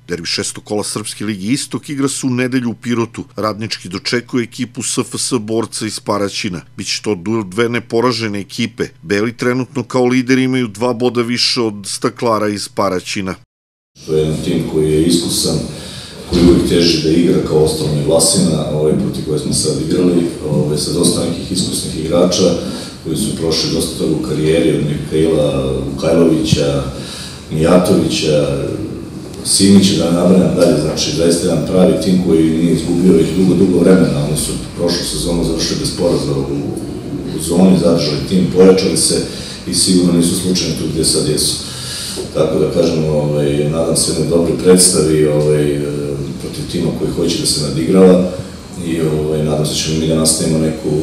Derbi šestog kola Srpske ligi Istok igra se u nedelju u Pirotu. Radnički dočekuje ekipu SFS Borca iz Paraćina. Biće to duel dve neporažene ekipe. Beli trenutno kao lideri imaju 2 boda više od Staklara iz Paraćina. To je jedan tim koji je iskusan, koji uvijek teži da igra kao Ostalno i Vlasina, protiv koje smo sad igrali, sa dosta nekih iskusnih igrača koji su prošli dosta toga u karijeri, od Mihajla Vukajlovića, Mijatovića, Simića, da ne nabrajam dalje, znači zaista jedan pravi tim koji nije izgubio već dugo vremena. Oni su prošlu sezonu završili bez poraza u zoni, zadržali tim, pojačali se i sigurno nisu slučajni tu gde sad jesu. Tako da kažemo, nadam se jednoj dobroj predstavi protiv tima koji hoće da se nadigrava i nadam se ćemo mi da nastavimo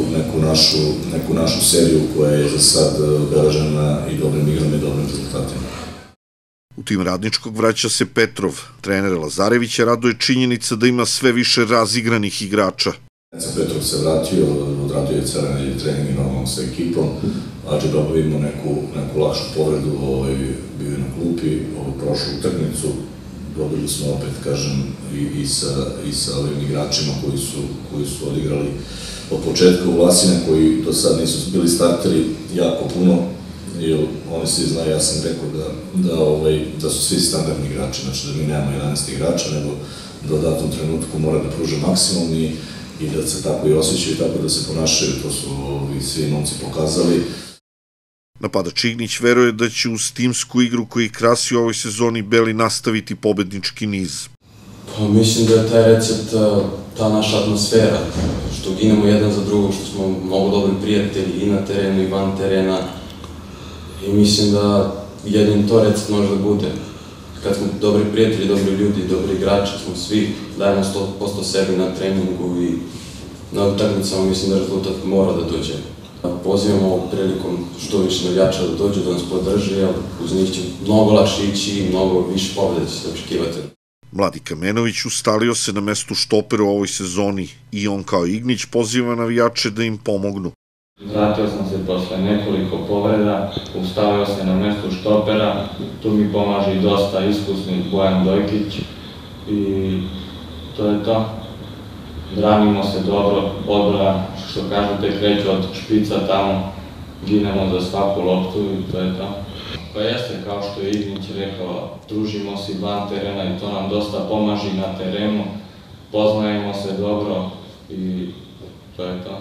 neku našu seriju koja je za sad obeležena i dobrim igrama i dobrim rezultatima. U tim Radničkog vraća se Petrov. Trener Lazarevića raduje činjenica da ima sve više razigranih igrača. Petrov se vratio, odradio je cele nedelje trening normalno sa ekipom, Adži Baba imao neku lakšu povredu, bio je na klupi, prošlu utakmicu, dobili smo opet, kažem, i sa ovim igračima koji su odigrali od početka u Vlasine, koji do sad nisu bili starteri jako puno, jer oni svi znaju, ja sam rekao da su svi standardni igrači, znači da mi nemamo 11 igrača, nego da u datom trenutku mora da pruže maksimum i da se tako i osjećaju i tako da se ponašaju, to su svi momci pokazali. Napadač Ignić veruje da će uz timsku igru koji krasi u ovoj sezoni Beli nastaviti pobednički niz. Mislim da je taj recept ta naša atmosfera, što ginemo jedan za drugog, što smo mnogo dobri prijatelji i na terenu i van terena. I mislim da jedin to recept može da bude. Kad smo dobri prijatelji, dobri ljudi, dobri igrači, smo svi, dajemo 100% sebi na treningu i na utakmicama, mislim da rezultat mora da dođe. Pozivamo ovom prilikom što više navijača da dođu, da nas podrži, jer uz njih će mnogo lakše ići i mnogo više pobjede će se očekivati. Mladi Kamenović ustalio se na mestu štopera u ovoj sezoni i on kao Ignić poziva navijače da im pomognu. Vratio sam se posle nekoliko povreda, ustalio se na mestu štopera, tu mi pomaže i dosta iskusni Bojan Dojkić i to je to. Branimo se dobro, odbrana, što kažete, kreće od špica tamo, ginemo za svaku loptu i to je to. Pa jeste, kao što je Ignić rekao, družimo se van terena i to nam dosta pomaže na terenu, poznajemo se dobro i to je to.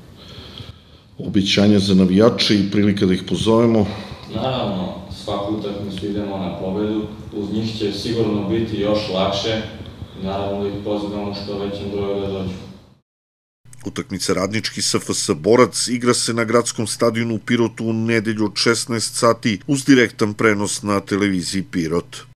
Obećanja za navijače i prilika da ih pozovemo? Naravno, svaku utakmicu idemo na pobedu, uz njih će sigurno biti još lakše, naravno da ih pozivamo što većem broju da dođu. Utakmica Radnički SFS Borac igra se na gradskom stadionu u Pirotu u nedelju od 16 sati uz direktan prenos na televiziji Pirot.